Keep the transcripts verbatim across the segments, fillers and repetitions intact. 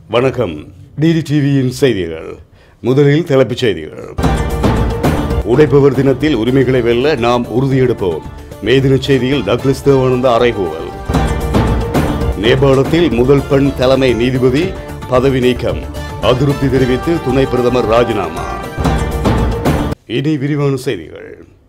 வணக்கம். டிடி டிவியின் செய்திகள். முதலில் தலைப்புச் செய்திகள். உடைப்பவர் தினத்தில் உரிமைகளை வெல்ல நாம் உறுதியெடுப்போம். மே தின செய்தியில் டக்ளஸ் தேவானந்தா அறைகூவல். நேபாளத்தில் முதல் பெண் தலைமை நீதிபதி பதவி நீக்கம். அதிருப்தி தெரிவித்து துணை பிரதமர் ராஜினாமா. இனி விரிவான செய்திகள்.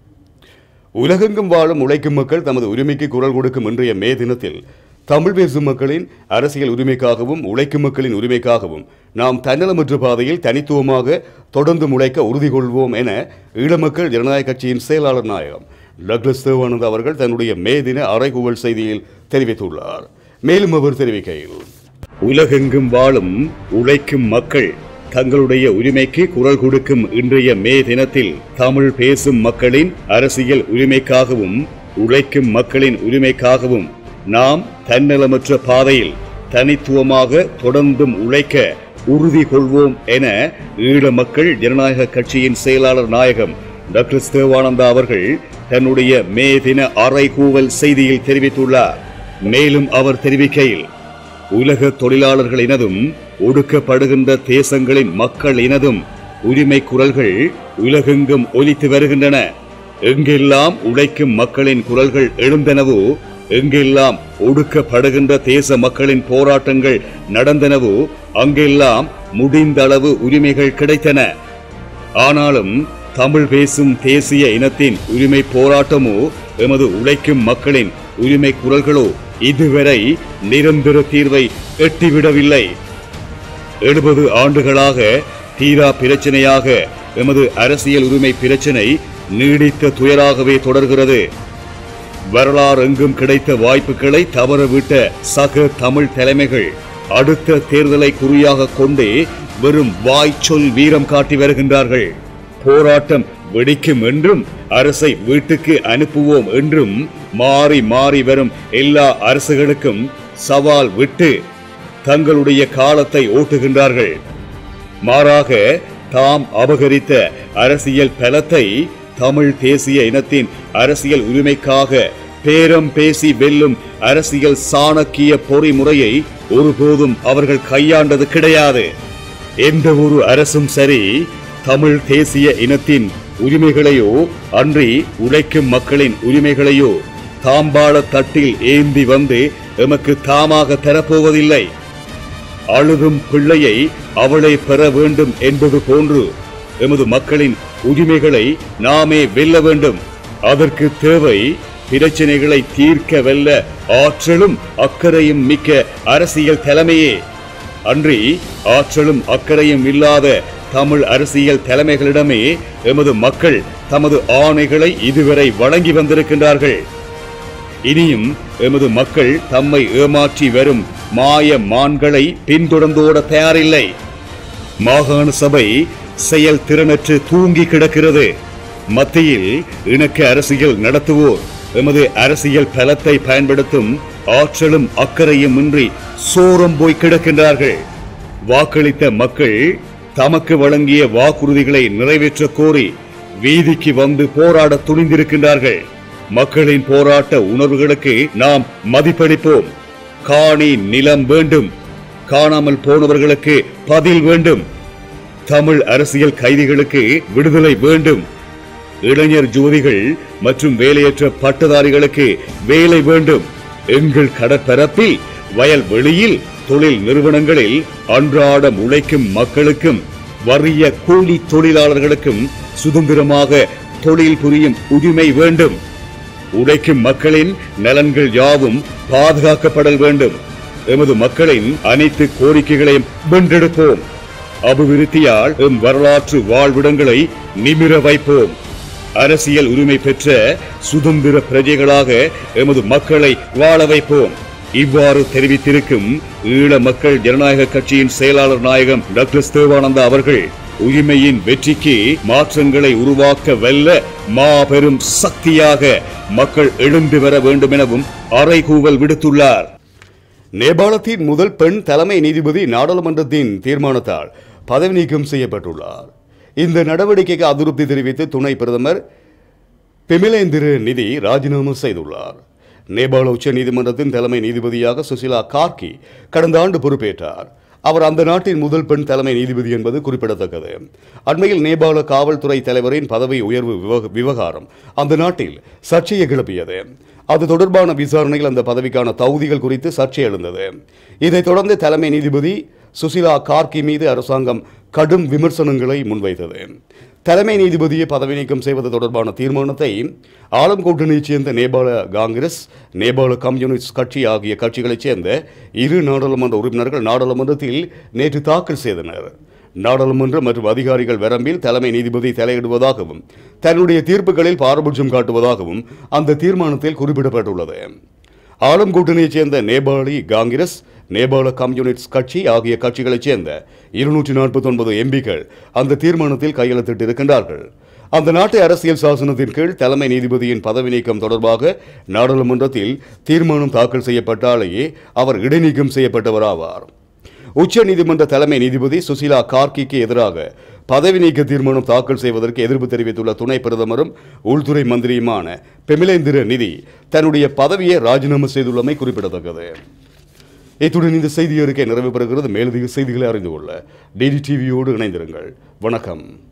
உலகெங்கும் வாழும் உழைக்கும் மக்கள் தமது உரிமைக்கு குரல் கொடுக்கும் இன்றைய மே தினத்தில் தமிழ் பேசும் மக்களின் அரசியல் உரிமைக்காகவும் உழைக்கும் மக்களின் உரிமைக்காகவும் நாம் தன்னலமற்ற பாதையில் தனித்துவமாக தொடர்ந்து உழைக்க உறுதி கொள்வோம் என ஈழமக்கள் ஜனநாயக கட்சியின் செயலாளர் நாயகம் டக்ளஸ் தேவானந்தா அவர்கள் தன்னுடைய மே தின அறைகூவல் செய்தியில் தெரிவித்துள்ளார். மேலும் அவர் தெரிவிக்கையில், உலகெங்கும் வாழும் உழைக்கும் மக்கள் தங்களுடைய உரிமைக்கு குரல் கொடுக்கும் இன்றைய மே தினத்தில் தமிழ் பேசும் மக்களின் அரசியல் உரிமைக்காகவும் உழைக்கும் மக்களின் உரிமைக்காகவும் நாம் தன்னலமற்ற பாதையில் தனித்துவமாக தொடர்ந்தும் உழைக்க உறுதி கொள்வோம் என ஈழ மக்கள் ஜனநாயக கட்சியின் செயலாளர் நாயகம் டாக்டர் தேவானந்தா அவர்கள் தன்னுடைய மே தின அறைகூவல் செய்தியில் தெரிவித்துள்ளார். மேலும் அவர் தெரிவிக்கையில், உலக தொழிலாளர்கள் இனதும் ஒடுக்கப்படுகின்ற தேசங்களின் மக்கள் இனதும் உரிமை குரல்கள் உலகெங்கும் ஒலித்து வருகின்றன. எங்கெல்லாம் உழைக்கும் மக்களின் குரல்கள் எழுந்தனவோ, எங்கெல்லாம் ஒடுக்கப்படுகின்ற தேச மக்களின் போராட்டங்கள் நடந்தனவோ, அங்கெல்லாம் முடிந்த அளவு உரிமைகள் கிடைத்தன. ஆனாலும் தமிழ் பேசும் தேசிய இனத்தின் உரிமை போராட்டமோ எமது உழைக்கும் மக்களின் உரிமை குரல்களோ இதுவரை நிரந்தர தீர்வை எட்டிவிடவில்லை. எழுபது ஆண்டுகளாக தீரா பிரச்சனையாக எமது அரசியல் உரிமை பிரச்சனை நீடித்த துயராகவே தொடர்கிறது. வரலாறு எங்கும் கிடைத்த வாய்ப்புகளை தவறவிட்ட சக தமிழ் தலைமைகள் அடுத்த தேர்தலை குறியாக கொண்டே வெறும் வாய்ச்சொல் வீரம் காட்டி வருகின்றார்கள். போராட்டம் வெடிக்கும் என்றும் அரசை வீட்டுக்கு அனுப்புவோம் என்றும் மாறி மாறி வரும் எல்லா அரசுகளுக்கும் சவால் விட்டு தங்களுடைய காலத்தை ஓட்டுகின்றார்கள். மாறாக தாம் அபகரித்த அரசியல் பலத்தை தமிழ் தேசிய இனத்தின் அரசியல் உரிமைக்காக பேரம் பேசி வெல்லும் அரசியல் சாணக்கிய பொறிமுறையை ஒருபோதும் அவர்கள் கையாண்டது கிடையாது. எந்த ஒரு அரசும் சரி தமிழ் தேசிய இனத்தின் உரிமைகளையோ அன்றி உழைக்கும் மக்களின் உரிமைகளையோ தாம்பாள தட்டில் ஏந்தி வந்து எமக்கு தாமாக தரப்போவதில்லை. அழுதும் பிள்ளையை அவளை பெற வேண்டும் என்பது போன்று எமது மக்களின் உரிமைகளை நாமே வெல்ல வேண்டும். அதற்கு தேவை பிரச்சனைகளை தீர்க்க வெல்ல ஆற்றலும் அக்கறையும் மிக்க அரசியல் தலைமையே. அன்றி ஆற்றலும் அக்கறையும் இல்லாத தமிழ் அரசியல் தலைமைகளிடமே எமது மக்கள் தமது ஆணைகளை இதுவரை வழங்கி வந்திருக்கின்றார்கள். இனியும் எமது மக்கள் தம்மை ஏமாற்றி வரும் மாய மான்களை பின்தொடர்ந்தோட தயாரில்லை. மாகாண சபை செயல் திறனற்று தூங்கி கிடக்கிறது. மத்தியில் இணக்க அரசியல் நடத்துவோர் எமது அரசியல் பலத்தை பயன்படுத்தும் ஆற்றலும் அக்கறையும் இன்றி சோரம் போய் கிடக்கின்றார்கள். வாக்களித்த மக்கள் தமக்கு வழங்கிய வாக்குறுதிகளை நிறைவேற்ற கோரி வீதிக்கு வந்து போராட துணிந்திருக்கின்றார்கள். மக்களின் போராட்ட உணர்வுகளுக்கு நாம் மதிப்பளிப்போம். காணி நிலம் வேண்டும், காணாமல் போனவர்களுக்கு பதில் வேண்டும், தமிழ் அரசியல் கைதிகளுக்கு விடுதலை வேண்டும், இளைஞர் ஜோதிகள் மற்றும் வேலையற்ற பட்டதாரிகளுக்கு வேலை வேண்டும். எங்கள் கடற்பரப்பில் வயல்வெளியில் தொழில் நிறுவனங்களில் அன்றாடம் உழைக்கும் மக்களுக்கும் வறிய கூலி தொழிலாளர்களுக்கும் சுதந்திரமாக தொழில் புரியும் உரிமை வேண்டும். உழைக்கும் மக்களின் நலன்கள் யாவும் பாதுகாக்கப்படல் வேண்டும். எமது மக்களின் அனைத்து கோரிக்கைகளையும் வென்றெடுப்போம். அபிவிருத்தியால் எம் வரலாற்று வாழ்விடங்களை நிமிர வைப்போம். அரசியல் உரிமை பெற்ற சுதந்திர பிரஜைகளாக எமது மக்களை வாழ வைப்போம். இவ்வாறு தெரிவித்திருக்கும் ஈழ மக்கள் ஜனநாயக கட்சியின் செயலாளர் நாயகம் டாக்டர் தேவானந்தா அவர்கள் உரிமையின் வெற்றிக்கு மாற்றங்களை உருவாக்க வெல்ல மாபெரும் சக்தியாக மக்கள் எழுந்து வர வேண்டும் எனவும் அறைகூவல் விடுத்துள்ளார். நேபாளத்தின் முதல் பெண் தலைமை நீதிபதி நாடாளுமன்றத்தின் தீர்மானத்தால் பதவி நீக்கம் செய்யப்பட்டுள்ளார். இந்த நடவடிக்கைக்கு அதிருப்தி தெரிவித்து துணை பிரதமர் பிமலேந்திர நிதி ராஜினாமா செய்துள்ளார். நேபாள உச்ச நீதிமன்றத்தின் தலைமை நீதிபதியாக சுசிலா கார்கி கடந்த ஆண்டு பொறுப்பேற்றார். அவர் அந்த நாட்டின் முதல் பெண் தலைமை நீதிபதி என்பது குறிப்பிடத்தக்கது. அண்மையில் நேபாள காவல்துறை தலைவரின் பதவி உயர்வு விவகாரம் அந்த நாட்டில் சர்ச்சையை கிளப்பியது. அது தொடர்பான விசாரணையில் அந்த பதவிக்கான தகுதிகள் குறித்து சர்ச்சை எழுந்தது. இதைத் தொடர்ந்து தலைமை நீதிபதி சுசிலா கார்கி மீது அரசாங்கம் கடும் விமர்சனங்களை முன்வைத்தது. தலைமை நீதிபதியை பதவி நீக்கம் செய்வது தொடர்பான தீர்மானத்தை ஆளும் கூட்டணியைச் சேர்ந்த நேபாள காங்கிரஸ், நேபாள கம்யூனிஸ்ட் கட்சி ஆகிய கட்சிகளைச் சேர்ந்த இரு நாடாளுமன்ற உறுப்பினர்கள் நாடாளுமன்றத்தில் நேற்று தாக்கல் செய்தனர். நாடாளுமன்ற மற்றும் அதிகாரிகள் வரம்பில் தலைமை நீதிபதி தலையிடுவதாகவும் தன்னுடைய தீர்ப்புகளில் பாரபட்சம் காட்டுவதாகவும் அந்த தீர்மானத்தில் குறிப்பிடப்பட்டுள்ளது. ஆளும் கூட்டணியைச் சேர்ந்த நேபாளி காங்கிரஸ், நேபாள கம்யூனிஸ்ட் கட்சி ஆகிய கட்சிகளைச் சேர்ந்த இருநூற்றி நாற்பத்தி ஒன்பது எம்பிக்கள் அந்த தீர்மானத்தில் கையெழுத்திட்டிருக்கின்றார்கள். அந்த நாட்டு அரசியல் சாசனத்தின் கீழ் தலைமை நீதிபதியின் பதவி நீக்கம் தொடர்பாக நாடாளுமன்றத்தில் தீர்மானம் தாக்கல் செய்யப்பட்டாலேயே அவர் இடைநீக்கம் செய்யப்பட்டவராவார். உச்ச நீதிமன்ற தலைமை நீதிபதி சுசிலா கார்கிக்கு எதிராக பதவி நீக்க தீர்மானம் தாக்கல் செய்வதற்கு எதிர்ப்பு தெரிவித்துள்ள துணை பிரதமரும் உள்துறை மந்திரியுமான பெமிலேந்திர நிதி தன்னுடைய பதவியை ராஜினாமா செய்துள்ளமை குறிப்பிடத்தக்கது. இத்துடன் இந்த செய்தி அறிக்கை நிறைவு பெறுகிறது. மேலதிக செய்திகளை அறிந்து கொள்ள டிடி டிவியோடு இணைந்திருங்கள். வணக்கம்.